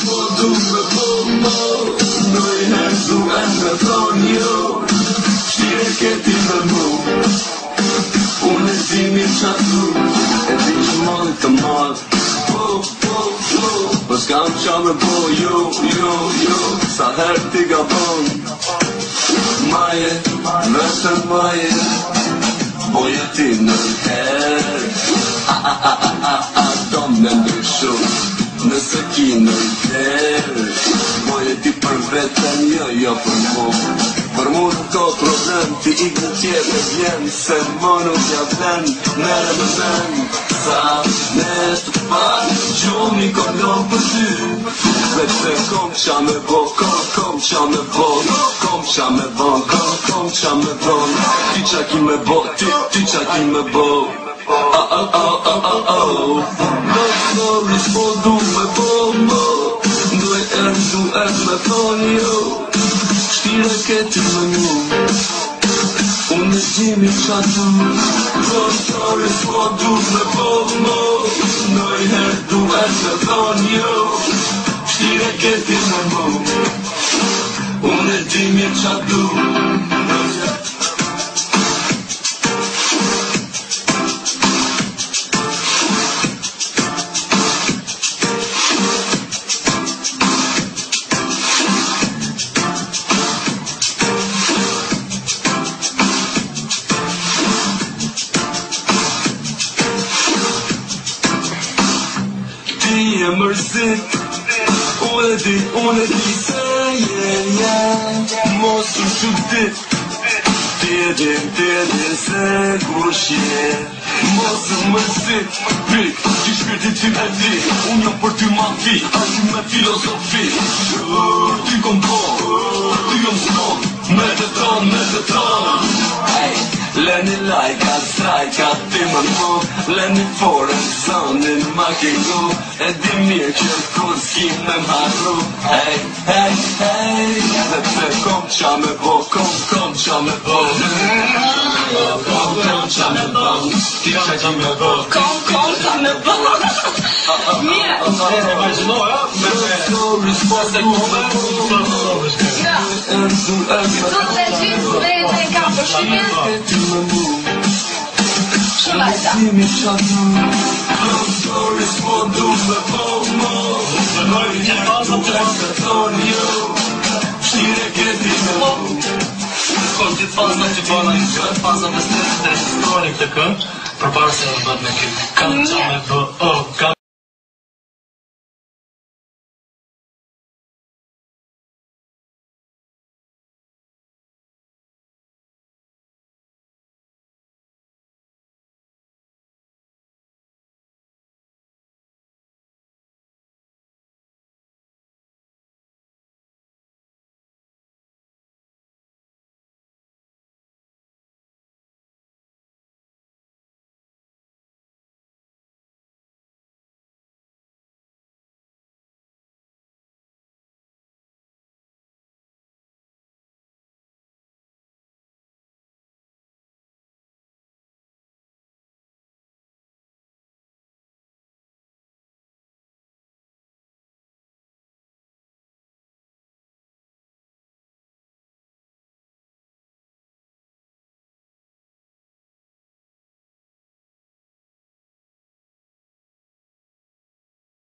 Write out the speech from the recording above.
s'po du me po Ndoj herë duhet me thonë jo Shtire keti me mu Unë e di mirë qa du E di që madhe të madhe Po s'kam qa me po jo Sa herë ti ga bon Maje, vetëm maje Boje ti në herë Do me ndryshu Nëse ki në herë Boje ti për vetëm jo për mu Për mu nuk ka problem Ti ik në tjetë vjen Se më nuk ja vlen Mere me men Sa nes të pak Gjoni kondon për ty Vete kom qa me bo Kom qa me bo Kom qa me bo Kom qa me bo Ti qa ki me bo Ti qa ki me bo Sorry s'po du me bo Ndoj duhet me thonë jo Shtire keti me mu Unë e gjimi qa du Sorry s'po du me bo Ndoj herë duhet me thonë jo Shtire keti me mu Unë e gjimi qa du Ti e mërzit Unë e di se Mos u qudit Ti e din se kur shje Mos u mërzit Prik, që shpirti ti me di Unë jam për ty ma fi A ty me filozofi Ty kom po Ty jom snon Me të ton Leni like a strike a ti më në Leni foreign zonin ma ke go E di mirë që kur s'ki me m'harru Hey Dhe të kom qa me bo Kom qa me bo Kom qa me bo Ti qa ki me bo Kom qa me bo Mire E vazhnoja Sorry s'po du me bo Do të gjithë dhe e ka përshime Shulajta Sorry s'po du me po Shtire keti me mu Ko gjithë faza që bëna i gjithë faza të stresë të historik të këmë Për parë se në bëtë me këtë Kam qa me bë